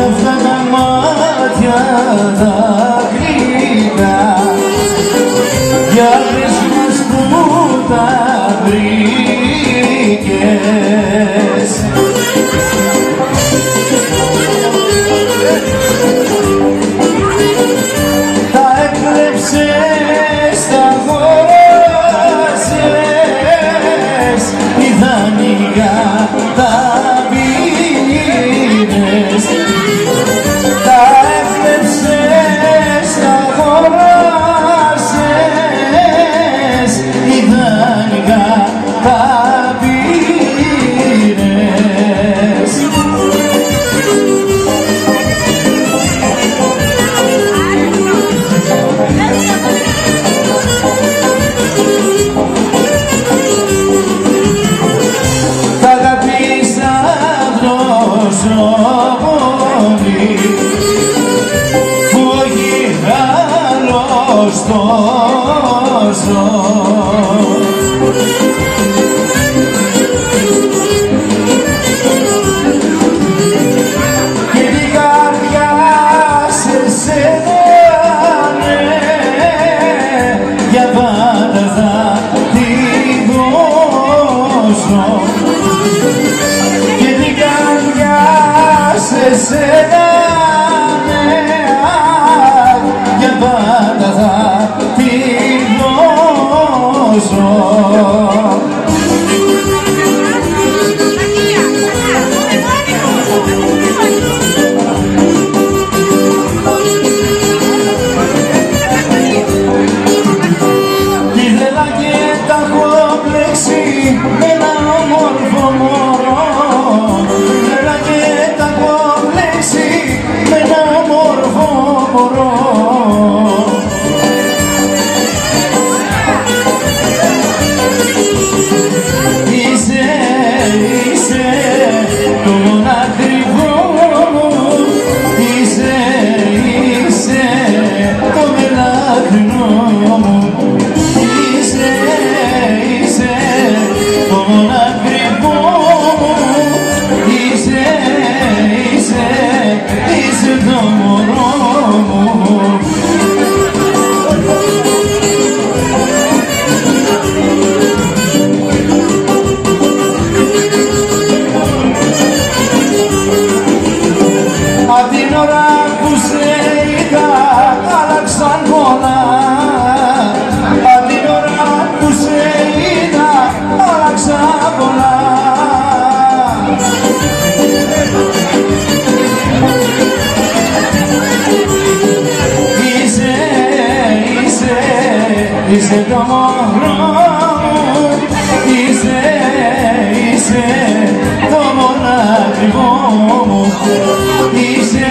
αυτά τα μάτια τα γλυκά, για πες μας που τα βρήκες. Τα έκλεψες, τα αγόρασες, ιδανικά τα πήρες. Τα έκλεψες, τα αγόρασες, ιδανικά τα πήρες. Τα αγαπήσα τόσο πολύ που όχι άλλος τόσο. Και την καρδιά σε σένα, ναι, για πάντα θα τη δώσω. Και την καρδιά σε σένα, ναι, για πάντα θα τη δώσω. Ήθελα και τα έχω μπλέξει με ένα όμορφο μωρό. Ήθελα και τα έχω μπλέξει με ένα όμορφο μωρό. Είσαι το μοναδικό μου, είσαι το μελαχρινό μου. Είσαι το μοναδικό μου, είσαι το μωρό μου. Απ' την ώρα που σε είδα άλλαξαν πολλά. Απ' την ώρα που σε είδα άλλαξαν πολλά. Είσαι το μωρό μου, είσαι το μοναδικό μου. Είσαι